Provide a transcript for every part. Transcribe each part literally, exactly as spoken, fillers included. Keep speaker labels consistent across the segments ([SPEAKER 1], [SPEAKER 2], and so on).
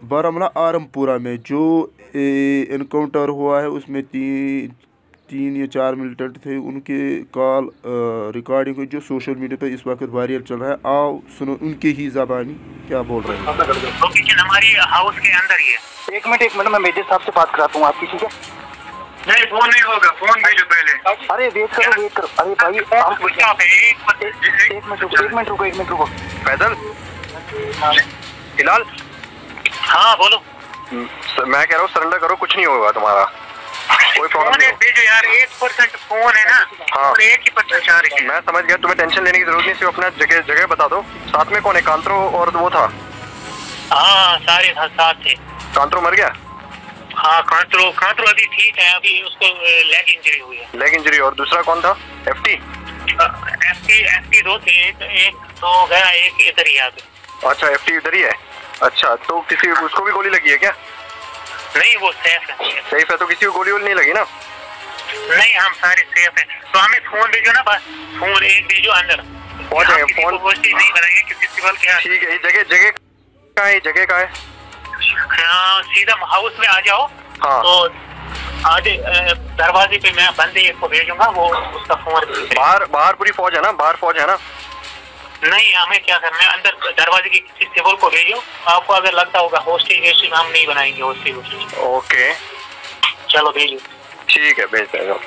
[SPEAKER 1] बारामूला आरमपुरा में जो इनकाउंटर हुआ है उसमें तीन तीन या चार मिलिटेंट थे, उनके कॉल रिकॉर्डिंग जो सोशल मीडिया पर इस वक्त वायरल चल रहा है। आओ सुनो उनकी ही ज़बानी क्या बोल रहे हैं।
[SPEAKER 2] लोकेशन हमारी हाउस के अंदर ही है। एक मिनट एक मिनट मैं मेजर साहब से बात कराता हूँ आपकी, ठीक है?
[SPEAKER 3] नहीं फोन नहीं होगा, फोन भेजो पहले।
[SPEAKER 2] अरे वेट करो वेट करो। अरे भाई हम एक मिनट रुको एक मिनट रुको एक मिनट रुको।
[SPEAKER 3] फैजल हिलाल,
[SPEAKER 2] हाँ बोलो।
[SPEAKER 3] मैं कह रहा हूँ सरेंडर करो, कुछ नहीं होगा तुम्हारा, कोई प्रॉब्लम नहीं।
[SPEAKER 2] भेजो यार, एक परसेंट फोन है ना।
[SPEAKER 3] हाँ
[SPEAKER 2] एक ही परसेंट चार्ज है।
[SPEAKER 3] मैं समझ गया, तुम्हें टेंशन लेने की जरूरत नहीं, सिर्फ अपना जगह जगह बता दो। साथ में कौन है? कांत्रो और वो था?
[SPEAKER 2] हाँ सारे साथ थे।
[SPEAKER 3] कांत्रो मर गया?
[SPEAKER 2] हाँ कांत्रो कांत्रो अभी ठीक है, अभी उसको लेग इंजरी हुई है।
[SPEAKER 3] Leg injury. और दूसरा कौन था? एफटी?
[SPEAKER 2] एफटी एफटी दो थे, एक एक तो गया, एक इधर ही आ गया।
[SPEAKER 3] अच्छा एफटी इधर ही है। अच्छा तो किसी उसको भी गोली लगी है क्या?
[SPEAKER 2] नहीं वो सेफ है।
[SPEAKER 3] सेफ है तो किसी को गोली वोली नहीं लगी ना?
[SPEAKER 2] नहीं हम सारे सेफ हैं। तो हमें फोन भेजो ना, बस फोन एक भेजो अंदर
[SPEAKER 3] पहुंच जाएंगे। फोन
[SPEAKER 2] नहीं बनाएंगे किसी सिविल के।
[SPEAKER 3] ठीक है, जगह जगह कहाँ है? जगह कहाँ है?
[SPEAKER 2] हाँ सीधा हाउस में आ जाओ।
[SPEAKER 3] हाँ
[SPEAKER 2] तो आज दरवाजे पे मैं बंदे को भेजूंगा, वो उसका फोन।
[SPEAKER 3] बाहर बाहर पूरी फौज है ना? बाहर फौज है ना?
[SPEAKER 2] नहीं हमें क्या करना है, अंदर दरवाजे की किसी सिविल को भेजो। आपको अगर लगता होगा होस्टेज वेस्टेज हम नहीं बनाएंगे होस्टेज वेस्टेज।
[SPEAKER 3] ओके
[SPEAKER 2] चलो भेजो।
[SPEAKER 3] ठीक है भेज देगा।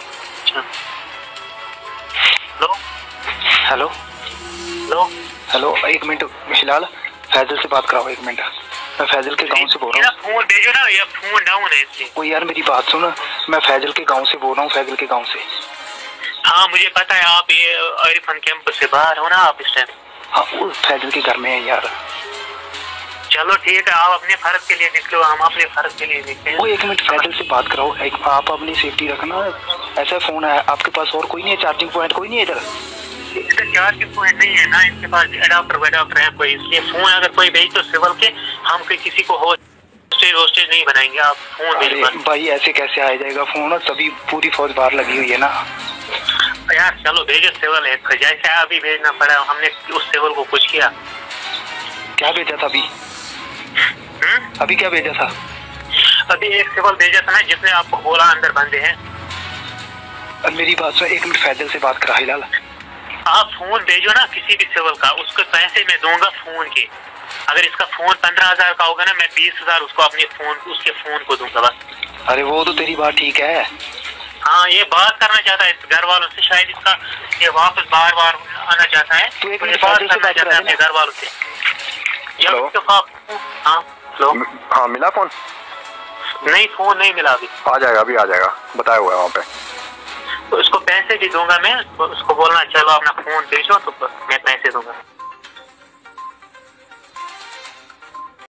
[SPEAKER 2] लो
[SPEAKER 4] हेलो
[SPEAKER 2] लो
[SPEAKER 4] हेलो एक मिनट हिलाल, फैजल से बात कराओ एक मिनट। मैं फैजल के गांव से बोल रहा हूँ।
[SPEAKER 2] फोन भेजो ना, या फोन डाउन है इसलिए।
[SPEAKER 4] ओ यार मेरी बात सुनो, मैं फैजल के गांव से बोल रहा हूँ, फैजल के गांव से।
[SPEAKER 2] हाँ मुझे पता है, आप ये अरिफन कैंपस से बाहर हो ना आप इस टाइम?
[SPEAKER 4] हाँ उस फैजल के घर में है यार।
[SPEAKER 2] चलो ठीक है, आप अपने फर्ज के लिए निकलो, हम अपने फर्ज के लिए निकले।
[SPEAKER 4] वो एक मिनट फैजल से बात कराओ, एक, आप अपनी सेफ्टी रखना। ऐसा फोन है आपके पास और कोई नहीं है? चार्जिंग पॉइंट कोई नहीं है इधर?
[SPEAKER 2] इधर चार्जिंग पॉइंट नहीं है ना, इनके पास एडाप्टर वेडाप्टर है कोई, इसलिए फोन अगर कोई भेज तो सिविल के, हम कोई किसी को होस्टेज होस्टेज नहीं बनाएंगे। आप फोन भेजो
[SPEAKER 4] भाई। ऐसे कैसे आ जाएगा फोन? सभी पूरी फौज बाहर लगी हुई है ना
[SPEAKER 2] यार। चलो भेजो सिविल है, जैसे अभी भेजना पड़ा, हमने उस सिविल को कुछ किया?
[SPEAKER 4] क्या भेजा था अभी?
[SPEAKER 2] हुँ?
[SPEAKER 4] अभी क्या भेजा था?
[SPEAKER 2] अभी एक सिविल भेजा था ना, जिसने आपको बोला अंदर बंदे हैं।
[SPEAKER 4] मेरी बात सुन, एक मिनट फैजल से बात करा हिलाल।
[SPEAKER 2] आप फोन भेजो ना किसी भी सिविल का, उसके पैसे मैं दूंगा फोन के। अगर इसका फोन पंद्रह हजार का होगा ना, मैं बीस हजार उसको अपने फोन उसके फोन को दूंगा बस।
[SPEAKER 4] अरे वो तो तेरी बात ठीक है।
[SPEAKER 2] हाँ ये बात करना चाहता है घर वालों से, शायद इसका ये वापस बार बार आना चाहता है।
[SPEAKER 4] तो एक
[SPEAKER 2] बात करना चाहता है अपने घर वालों से।
[SPEAKER 3] हेलो
[SPEAKER 2] हाँ हेलो
[SPEAKER 3] हाँ मिला फोन?
[SPEAKER 2] नहीं फोन नहीं मिला अभी।
[SPEAKER 3] आ जाएगा अभी आ जाएगा, बताया हुआ है वहाँ पे।
[SPEAKER 2] तो इसको पैसे भी दूंगा मैं, उसको बोलना चलो अपना फोन भेजो, तो मैं पैसे दूंगा।